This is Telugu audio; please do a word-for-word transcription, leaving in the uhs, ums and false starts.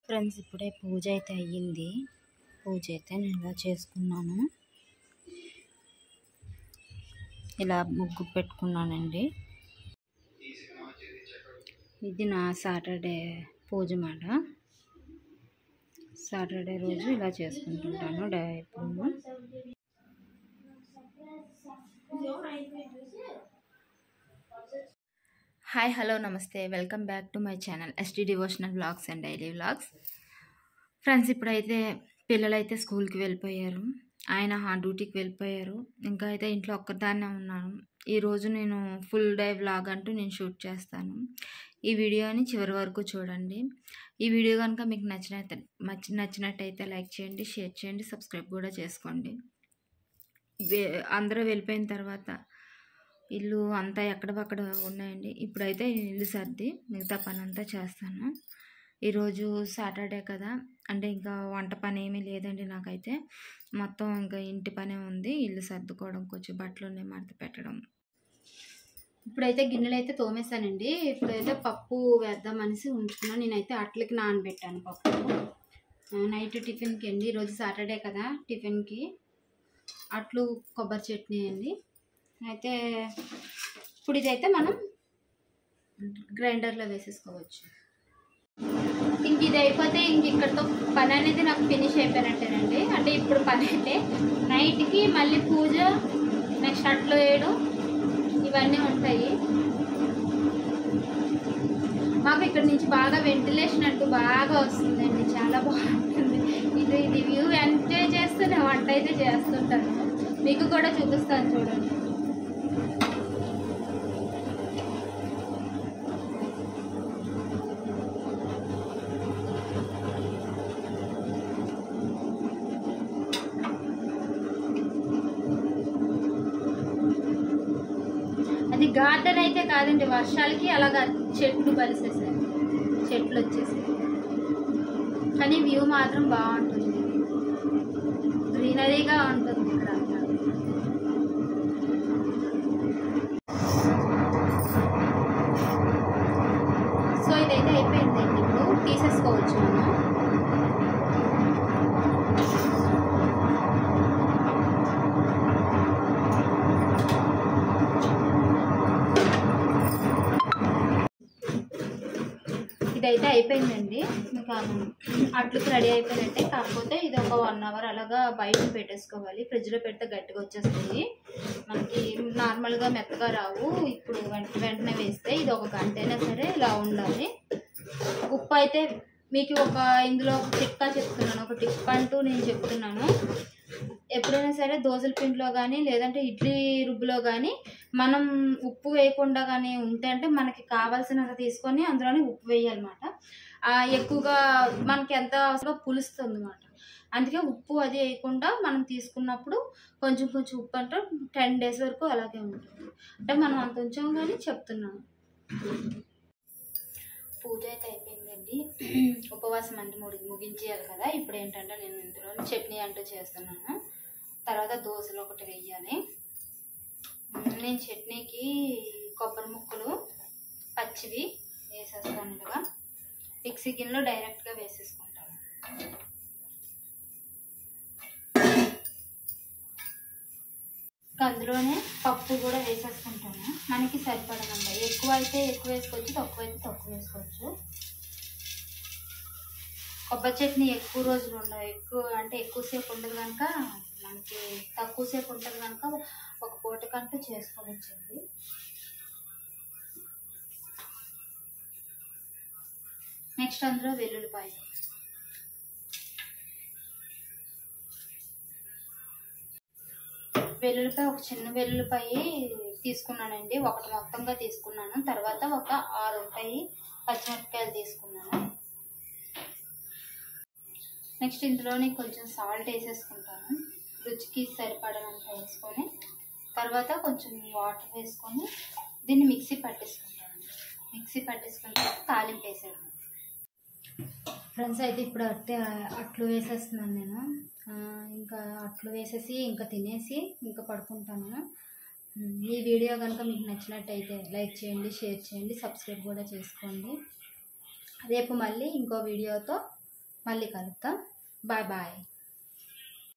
ఫ్రెండ్స్ ఇప్పుడే పూజ అయితే అయ్యింది. పూజ అయితే నేను ఇలా చేసుకున్నాను. ఇలా ముగ్గు పెట్టుకున్నానండి. ఇది నా సాటర్డే పూజ మాట. సాటర్డే రోజు ఇలా చేసుకుంటుంటాను డే ఎప్పుడు. హాయ్ హలో నమస్తే, welcome back to my channel ST devotional vlogs and daily vlogs. Friends ఇప్పుడైతే పిల్లలైతే స్కూల్కి వెళ్ళిపోయారు, ఆయన డ్యూటీకి వెళ్ళిపోయారు. ఇంకా అయితే ఇంట్లో ఒక్కదాన్నే ఉన్నాను. ఈరోజు నేను ఫుల్ డే వ్లాగ్ అంటూ నేను షూట్ చేస్తాను. ఈ వీడియోని చివరి వరకు చూడండి. ఈ వీడియో కనుక మీకు నచ్చినట్టు నచ్చినట్టయితే లైక్ చేయండి, షేర్ చేయండి, సబ్స్క్రైబ్ కూడా చేసుకోండి. అందరూ వెళ్ళిపోయిన తర్వాత ఇల్లు అంతా ఎక్కడపక్కడ ఉన్నాయండి. ఇప్పుడైతే ఇల్లు సర్ది మిగతా పని అంతా చేస్తాను. ఈరోజు సాటర్డే కదా, అంటే ఇంకా వంట పని ఏమీ లేదండి నాకైతే. మొత్తం ఇంకా ఇంటి పనే ఉంది. ఇల్లు సర్దుకోవడం, కొంచెం బట్టలు ఉన్నాయి మడత పెట్టడం. ఇప్పుడైతే గిన్నెలు అయితే తోమేశానండి. ఇప్పుడైతే పప్పు వేద్దామనేసి ఉంచుకున్నాను. నేనైతే అట్లకి నానబెట్టాను పప్పు నైట్ టిఫిన్కి అండి. ఈరోజు సాటర్డే కదా, టిఫిన్కి అట్లు కొబ్బరి చట్నీ అండి. అయితే ఇప్పుడు ఇదైతే మనం గ్రైండర్లో వేసేసుకోవచ్చు. ఇంక ఇది అయిపోతే ఇంక ఇక్కడతో పని అనేది నాకు ఫినిష్ అయిపోయినట్టేనండి. అంటే ఇప్పుడు పని అయితే నైట్కి మళ్ళీ పూజ, నెక్స్ట్ అట్లు వేయడం ఇవన్నీ ఉంటాయి. మాకు ఇక్కడ నుంచి బాగా వెంటిలేషన్ అంటూ బాగా వస్తుందండి, చాలా బాగుంటుంది. ఇది ఇది వ్యూ ఎంజాయ్ చేస్తూ నేను వంట అయితే చేస్తుంటాను. మీకు కూడా చూపిస్తాను చూడండి. అది గార్డెన్ అయితే కాదండి, వర్షాలకి అలాగా చెట్లు బలిసేసాయి, చెట్లు వచ్చేసాయి. కానీ వ్యూ మాత్రం బాగుంటుంది, గ్రీనరీగా ఉంటుంది ఇక్కడ అంతా. సో ఇదైతే అయిపోయిందండి, ఇప్పుడు తీసేసుకోవచ్చు మనం. ఇదైతే అయిపోయిందండి, ఇంకా అట్లకి రెడీ అయిపోయినట్టే. కాకపోతే ఇది ఒక వన్ అవర్ అలాగా బయట పెట్టేసుకోవాలి. ఫ్రిడ్జ్లో పెడితే గట్టిగా వచ్చేస్తుంది, మనకి నార్మల్గా మెత్తగా రావు. ఇప్పుడు వెంట వెంటనే వేస్తే ఇది ఒక గంట అయినా సరే ఇలా ఉండాలి. ఉప్పు అయితే మీకు ఒక ఇందులో ఒక టిప్ చెప్తున్నాను, ఒక టిప్ అంటూ నేను చెప్తున్నాను. ఎప్పుడైనా సరే దోసల పిండిలో కానీ లేదంటే ఇడ్లీ రుబ్బులో కానీ మనం ఉప్పు వేయకుండా కానీ ఉంటే అంటే మనకి కావాల్సినంత తీసుకొని అందులోనే ఉప్పు వేయాలన్నమాట. ఎక్కువగా మనకి ఎంత అవసరం పులుస్తుంది అన్నమాట. అందుకే ఉప్పు అది వేయకుండా మనం తీసుకున్నప్పుడు కొంచెం కొంచెం ఉప్పు అంటే టెన్ డేస్ వరకు అలాగే ఉంటుంది. అంటే మనం అంత ఉంచాం కానీ చెప్తున్నాను. పూజ అయితే అయిపోయిందండి. ఉపవాసం అంటే ముడి ముగించేయాలి కదా. ఇప్పుడు ఏంటంటే నేను ఇందులో చట్నీ అంటూ చేస్తున్నాను. తర్వాత దోశలు ఒకటి వేయాలి. నేను చట్నీకి కొబ్బరి ముక్కలు పచ్చివి వేసేస్తాను. ఇలాగా మిక్సీ గిన్నెలో డైరెక్ట్గా వేసేసుకుంటాను. అందులోనే పప్పు కూడా వేసేసుకుంటాను, మనకి సరిపడనంత. ఎక్కువ అయితే ఎక్కువ వేసుకోవచ్చు, తక్కువ అయితే తక్కువ వేసుకోవచ్చు. కొబ్బరి చట్నీ ఎక్కువ రోజులు ఉండవు, ఎక్కువ అంటే ఎక్కువసేపు ఉండదు కనుక మనకి తక్కువసేపు ఉంటుంది కనుక ఒక పూటకంటూ చేసుకోవచ్చండి. నెక్స్ట్ అందులో వెల్లుల్లిపాయలు, వెల్లుల్లిపాయ ఒక చిన్న వెల్లుల్లిపాయ తీసుకున్నానండి, ఒకటి మొత్తంగా తీసుకున్నాను. తర్వాత ఒక ఆరు ఉంటాయి పచ్చిమిరపకాయలు తీసుకున్నాను. నెక్స్ట్ ఇందులోనే కొంచెం సాల్ట్ వేసేసుకుంటాను, రుచికి సరిపడనంత వేసుకొని. తర్వాత కొంచెం వాటర్ వేసుకొని దీన్ని మిక్సీ పట్టేసుకుంటాను. మిక్సీ పట్టేసుకుంటే తాలింపు వేసాను. ఫ్రెండ్స్ అయితే ఇప్పుడు అట్టే అట్లు వేసేస్తున్నాను నేను. ఇంకా అట్లు వేసేసి ఇంకా తినేసి ఇంకా పడుకుంటాను. ఈ వీడియో కనుక మీకు నచ్చినట్టయితే లైక్ చేయండి, షేర్ చేయండి, సబ్స్క్రైబ్ కూడా చేసుకోండి. రేపు మళ్ళీ ఇంకో వీడియోతో మళ్ళీ కలుద్దాం. Bye bye.